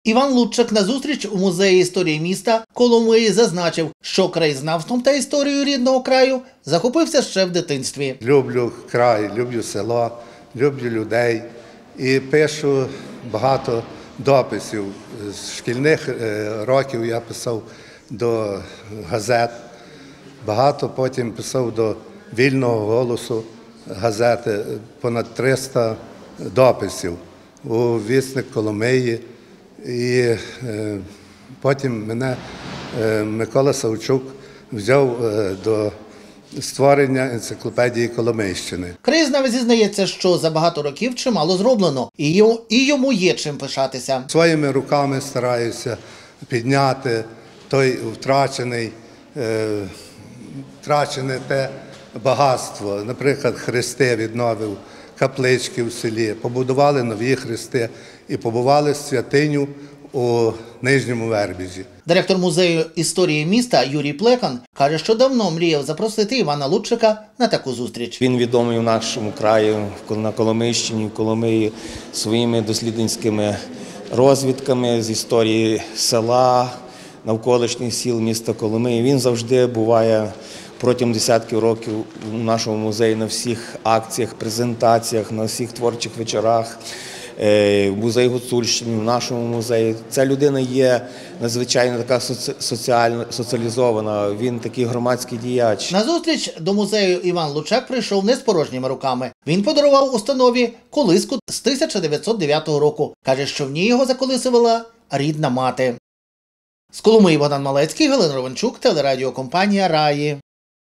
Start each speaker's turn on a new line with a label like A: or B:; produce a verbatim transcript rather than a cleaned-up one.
A: Іван Лучак на зустріч у музеї історії міста Коломиї зазначив, що краєзнавством та історією рідного краю захопився ще в дитинстві.
B: Люблю край, люблю село, люблю людей і пишу багато дописів. З шкільних років я писав до газет, багато потім писав до «Вільного голосу» газети, понад триста дописів у «Вісник Коломиї». І е, потім мене е, Микола Савчук взяв е, до створення енциклопедії Коломийщини.
A: Краєзнавець зізнається, що за багато років чимало зроблено, і йому, і йому є чим пишатися.
B: Своїми руками стараюся підняти той втрачений, е, втрачене те багатство. Наприклад, хрести відновив, каплички в селі, побудували нові хрести і побували святиню у Нижньому Вербіжі.
A: Директор музею історії міста Юрій Плекан каже, що давно мріяв запросити Івана Лучака на таку зустріч.
C: Він відомий в нашому краї, на Коломийщині, в Коломиї, своїми дослідницькими розвідками з історії села, навколишніх сіл міста Коломиї. Він завжди буває протягом десятків років у нашому музеї на всіх акціях, презентаціях, на всіх творчих вечорах. В музеї Гуцульщини, в нашому музеї. Ця людина є надзвичайно така соціально соціалізована, він такий громадський діяч.
A: На зустріч до музею Іван Лучак прийшов не з порожніми руками. Він подарував установі колиску з тисяча дев'ятсот дев'ятого року. Каже, що в ній його заколисувала рідна мати. З Коломиї Богдан Малецький, Галина Ровенчук, телерадіокомпанія «Раї».